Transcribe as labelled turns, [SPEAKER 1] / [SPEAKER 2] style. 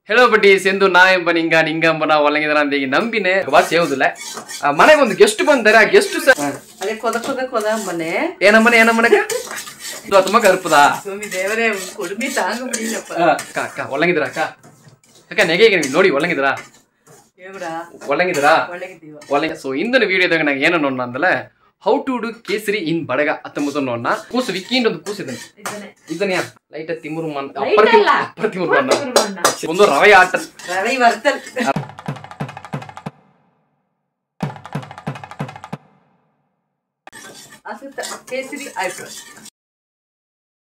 [SPEAKER 1] Hello buddies, ಎಂದು ನಾ ಎಂಬ ನಿಂಗಂಬನ ಒಳಗಿದರ ಅಂತ ಈಗ ನಂಬಿನೆ ವಾಸಿ ಯಾವುದಿಲ್ಲ ಮನೆಗೆ ಒಂದು ಗೆಸ್ಟ್ ಬಂದಾರೆ ಆ ಗೆಸ್ಟ್
[SPEAKER 2] ಅದೇ ಕೊದ ಮನೆ
[SPEAKER 1] ಏನಮ್ಮನೆ ಇದು ತುಂಬಾ ಕರ್ಪದಾ
[SPEAKER 2] ಸ್ವಾಮಿ ದೇವರೇ ಕುಡುಮಿ ತಾಂಗ ಬಿಡಿಲ್ಲಪ್ಪ
[SPEAKER 1] ಅಕ್ಕ ಒಳಗಿದ್ರ ಅಕ್ಕ ನೆಗೆ ನೋಡಿ ಒಳಗಿದ್ರಾ ಒಳಗಿದ್ರಾ ಒಳಗೆ ಸೊ ಇಂದಿನ ವಿಡಿಯೋದಾಗ ನಾನು ಏನು ನೋಡೋಣ ಅಂದ್ರೆ ಹೌ ಟು ಡು ಕೇಸರಿ ಇನ್ ಬಡಗ ಅತ್ತಂಬತ್ತು ನೋಡೋಣ ಕೂಸು ವಿಕ್ಕಿಂದ ಒಂದು ಕೂಸಿದ್ದಾನೆ ಇದನ್ನ ಲೈಟ್ ತಿಮ್ಮರು ಅಪ್ಪರ ತಿಮ್ಮರು ಒಂದು ರವೆ ಆಟ
[SPEAKER 2] ರವೆ ವರ್ತಲ್ ಕೇಸರಿ ಆಯ್ತು